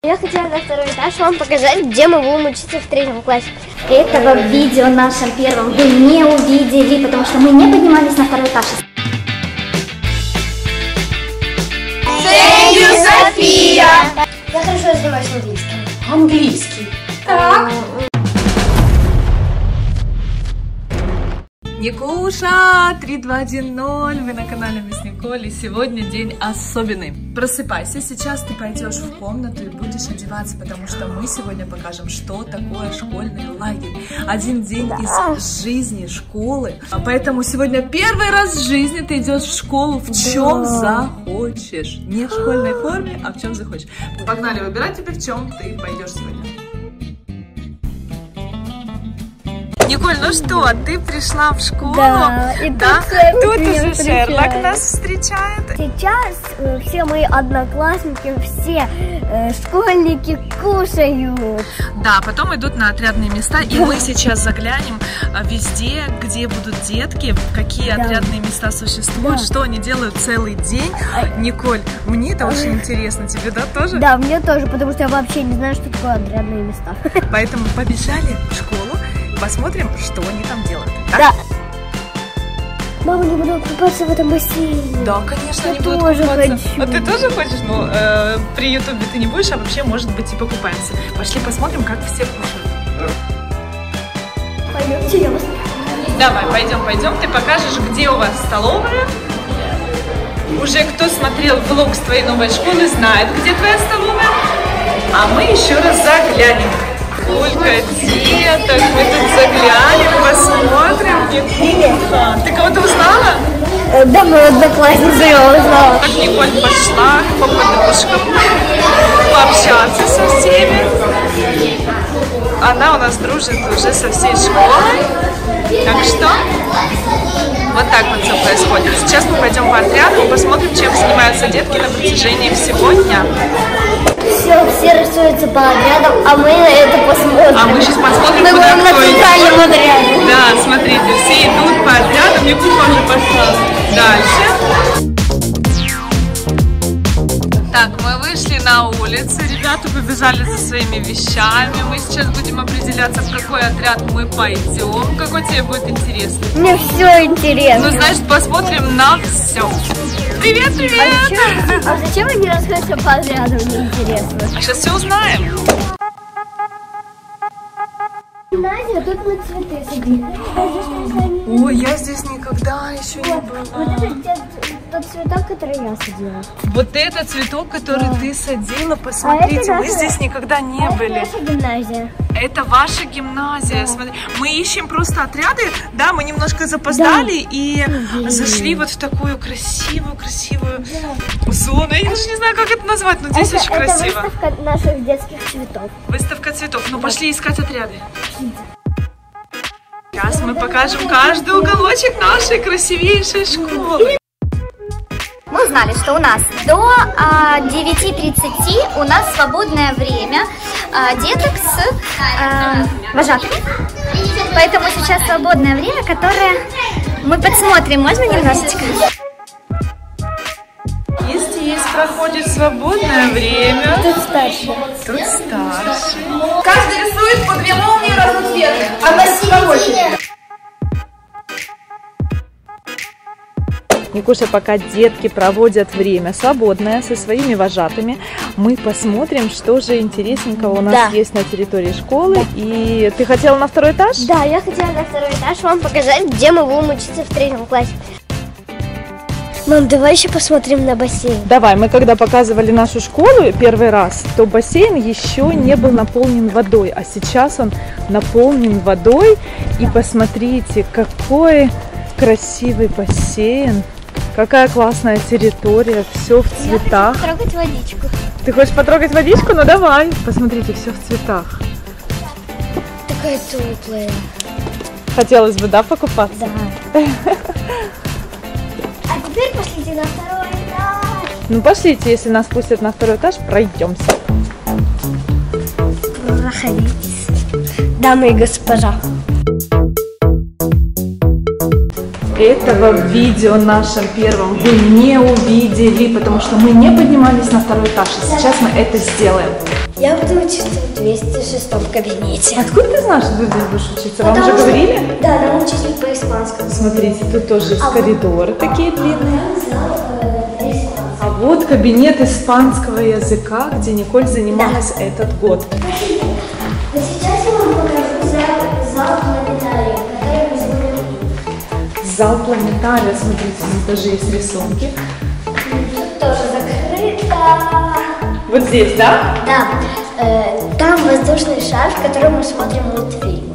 Я хотела на второй этаж вам показать, где мы будем учиться в 3 классе. Этого видео в нашем первом вы не увидели, потому что мы не поднимались на второй этаж. Thank you, София! Я хорошо занимаюсь английским. Английский. Так. Никуша, 3, 2, 1, 0, вы на канале Мисс Николь, и сегодня день особенный. Просыпайся, сейчас ты пойдешь в комнату и будешь одеваться, потому что мы сегодня покажем, что такое школьный лагерь. Один день из жизни школы, поэтому сегодня первый раз в жизни ты идешь в школу в чем захочешь. Не в школьной форме, а в чем захочешь. Погнали, выбирай теперь, в чем ты пойдешь сегодня. Николь, ну что, ты пришла в школу? Да, и тут уже Шерлок нас встречает. Сейчас все мои одноклассники, все школьники кушают. Да, потом идут на отрядные места, и мы сейчас заглянем везде, где будут детки, какие отрядные места существуют, что они делают целый день. Николь, мне это очень интересно, тебе, да, тоже? Да, мне тоже, потому что я вообще не знаю, что такое отрядные места. Поэтому побежали в школу. Посмотрим, что они там делают. Так? Да. Мама, не буду купаться в этом бассейне. Да, конечно, не буду тоже купаться. хочу. А ты тоже хочешь? Ну, при ютубе ты не будешь, а вообще, может быть, и покупаемся. Пошли посмотрим, как все кушают. Пойдемте, я вас... Давай, пойдем. Ты покажешь, где у вас столовая. Уже кто смотрел влог с твоей новой школы, знает, где твоя столовая. А мы еще раз заглянем. Сколько деток, мы тут заглянем, посмотрим. Николь, ты кого-то узнала? Да, мою одноклассницу я узнала. Так, Николь пошла по подушкам пообщаться со всеми. Она у нас дружит уже со всей школой. Так что вот так вот все происходит. Сейчас мы пойдем по отряду и посмотрим, чем занимаются детки на протяжении всего дня. Все рисуются по отрядам, а мы на это посмотрим. А мы сейчас посмотрим, мы куда будем кто на центральном отряде. Да, смотрите, все идут по отрядам. Никуха уже пошла дальше. Так, мы вышли на улицу, ребята побежали за своими вещами. Мы сейчас будем определяться, в какой отряд мы пойдем. Какой тебе будет интересно? Мне все интересно. Ну, значит, посмотрим на все. Привет! А зачем они расходятся по отряду, мне интересно? А сейчас все узнаем. Надя, тут мы цветы садили. Ой, я здесь никогда еще не была. Вот это тот цветок, который я садила. Вот это цветок, который ты садила, посмотрите, мы здесь никогда не были. Это наша гимназия. Это ваша гимназия. Смотри, мы ищем просто отряды, да, мы немножко запоздали и зашли вот в такую красивую зону. Я даже не знаю, как это назвать, но здесь очень красиво. Это выставка наших детских цветов. Выставка цветов. Ну, пошли искать отряды. Сейчас мы покажем каждый уголочек нашей красивейшей школы. Мы узнали, что у нас до 9:30 у нас свободное время деток с вожатыми. Поэтому сейчас свободное время, которое мы подсмотрим. Можно немножечко? Здесь проходит свободное время. Тут старше. Тут старше. Каждый рисует по 2 молнии разноцветных. Одна по очереди. Никуша, пока детки проводят время свободное со своими вожатыми, мы посмотрим, что же интересненького у нас есть на территории школы. И ты хотела на второй этаж? Да, я хотела на второй этаж вам показать, где мы будем учиться в 3 классе. Мам, давай еще посмотрим на бассейн. Давай, мы когда показывали нашу школу первый раз, то бассейн еще не был наполнен водой, а сейчас он наполнен водой. И посмотрите, какой красивый бассейн, какая классная территория, все в цветах. Я хочу потрогать водичку. Ты хочешь потрогать водичку? Ну давай, посмотрите, все в цветах. Такая теплая. Хотелось бы, да, покупаться? Да. А теперь пошлите на второй этаж. Ну пошлите, если нас пустят на второй этаж, пройдемся. Проходите, дамы и госпожа. Этого видео нашем первом вы не увидели, потому что мы не поднимались на второй этаж. И сейчас мы это сделаем. Я буду учиться в 206 кабинете. Откуда ты знаешь, что ты здесь будешь учиться? Вам уже говорили? Да, нам учитель по испанскому. Смотрите, тут тоже есть коридоры такие длинные. А вот кабинет испанского языка, где Николь занималась этот год. Но сейчас я вам покажу зал планетария, который мы сделали. Зал планетария, смотрите, тут даже есть рисунки. Тут тоже закрыто. Вот здесь, да? Да. Там воздушный шар, в котором мы смотрим мультфильм.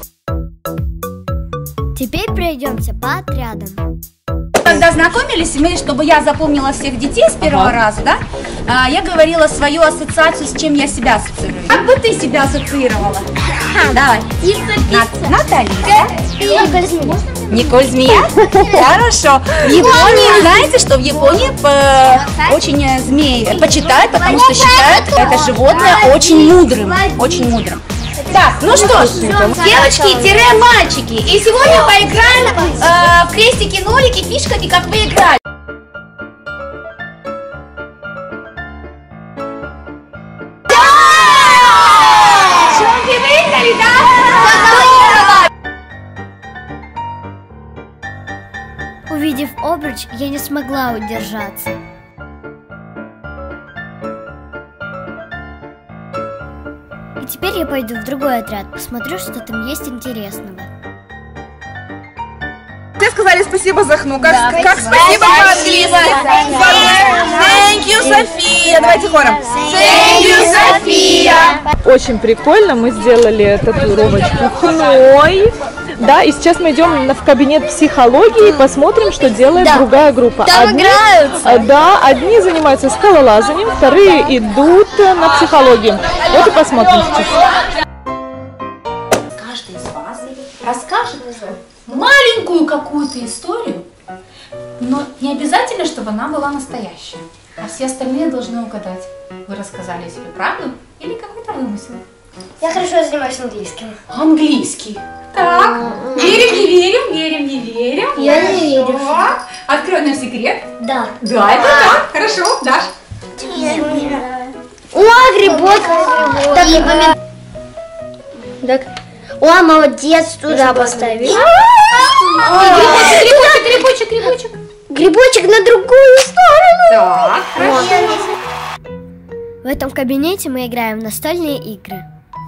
Теперь пройдемся по отрядам. Когда знакомились, мы, чтобы я запомнила всех детей с первого раза, да, я говорила свою ассоциацию, с чем я себя ассоциирую. Как бы ты себя ассоциировала? Давай. Наталья. Николь Змея? Хорошо. В Японии, знаете, что в Японии очень змей почитают, потому что считают это животное очень мудрым. Очень мудрым. Так, ну что ж, девочки-мальчики, и сегодня поиграем в крестики-нолики, фишками, как вы играли. Шумки выиграли, да? Увидев обруч, я не смогла удержаться. И теперь я пойду в другой отряд, посмотрю, что там есть интересного. Все сказали спасибо Захну. Как спасибо по-английски? Thank you, София. Давайте хором. Thank you, София. Очень прикольно, мы сделали татуировочку хной. Да, и сейчас мы идем в кабинет психологии и посмотрим, что делает другая группа. Там играются. Да, одни занимаются скалолазанием, вторые идут на психологию. Вот и посмотрим сейчас. Каждый из вас расскажет маленькую какую-то историю, но не обязательно, чтобы она была настоящая. А все остальные должны угадать, вы рассказали себе правду или какой-то вымысел. Я хорошо занимаюсь английским. Английский. Так, верим, не верим, верим, не верим. Я не верю. Открой нам секрет. Да. Да, это так. Хорошо, Даш. О, грибок. Так. О, молодец, туда поставили. Грибочек. Грибочек на другую сторону. Так, хорошо. В этом кабинете мы играем в настольные игры.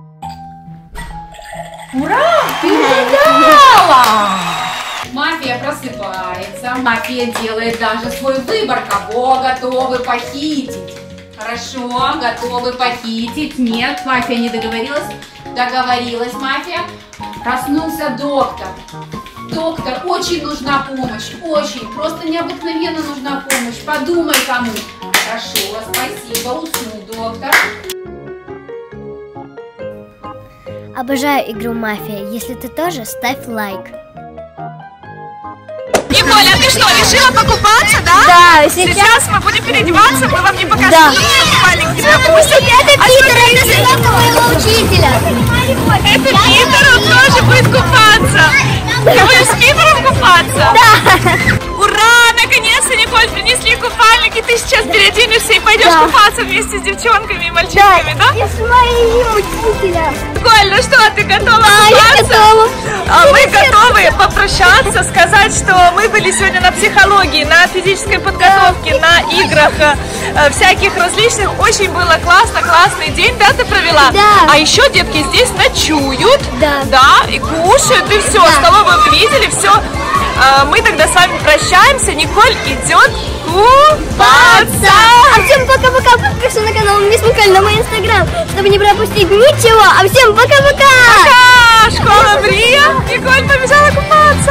Ура! Ты угадала! Мафия просыпается. Мафия делает даже свой выбор, кого готовы похитить. Хорошо, готовы похитить. Нет, мафия не договорилась. Договорилась мафия. Проснулся доктор. Доктор, очень нужна помощь. Очень, просто необыкновенно нужна помощь. Подумай кому. Хорошо, спасибо. Уснул доктор. Обожаю игру «Мафия». Если ты тоже, ставь лайк. Николя, ты что, решила покупаться, да? Да, Сейчас мы будем переодеваться, мы вам не покажем. Да. Маленький тебя пустят. Это Питер, это сынок моего учителя. Это Питер, он тоже будет купаться. Ты будешь с Питером купаться? Да. Ура! Наконец-то, Николь, принесли купальник, и ты сейчас переоденешься и пойдешь купаться вместе с девчонками и мальчишками, да? Я с моим учителем. Николь, ну что, ты готова Да, я купаться? готова. Мы готовы попрощаться, сказать, что мы были сегодня на психологии, на физической подготовке, на играх всяких различных. Очень было классно, классный день, да, ты провела? Да. А еще детки здесь ночуют, Да. и кушают, и все. Столовую вы видели, все. Мы тогда с вами прощаемся. Николь идет купаться. А всем пока-пока. Подписывайся на канал Мисс Николь, на мой инстаграм, чтобы не пропустить ничего. А всем пока-пока. Пока! Школа Брия. Николь побежала купаться.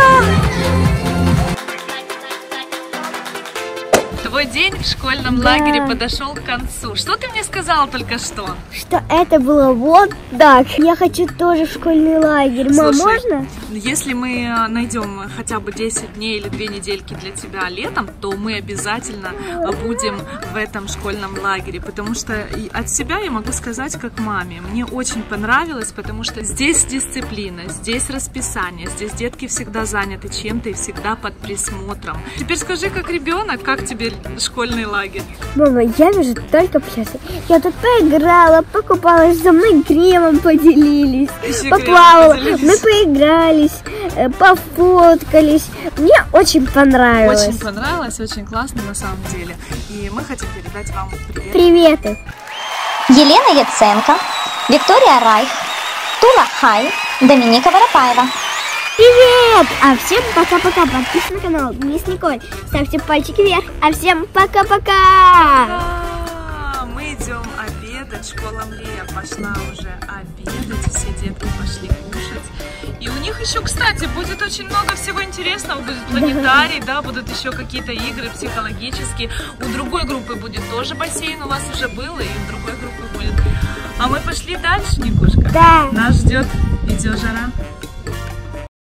Твой день в школьном лагере подошел к концу. Что ты мне сказала только что? Что это было вот так. Я хочу тоже в школьный лагерь. Мам, Слушай, можно? Если мы найдем хотя бы 10 дней или 2 недельки для тебя летом, то мы обязательно будем в этом школьном лагере, потому что от себя я могу сказать как маме. Мне очень понравилось, потому что здесь дисциплина, здесь расписание, здесь детки всегда заняты чем-то и всегда под присмотром. Теперь скажи, как ребенок, как тебе школьный лагерь. Мама, я вижу только пьесы. Я тут поиграла, покупалась, со мной кремом поделились, поплавала, мы поигрались, пофоткались. Мне очень понравилось. Очень понравилось, очень классно на самом деле. И мы хотим передать вам привет. Приветы. Елена Яценко, Виктория Райх, Тула Хай, Доминика Воропаева. Привет! А всем пока-пока. Подписывайтесь на канал Мисс Николь. Ставьте пальчики вверх. А всем пока-пока! Мы идем обедать. Школа Мрия пошла уже обедать. Все детки пошли кушать. И у них еще, кстати, будет очень много всего интересного. Будет планетарий, да, будут еще какие-то игры психологические. У другой группы будет тоже бассейн. У вас уже был, и у другой группы будет. А мы пошли дальше, Никушка. Да. Нас ждет видеожара.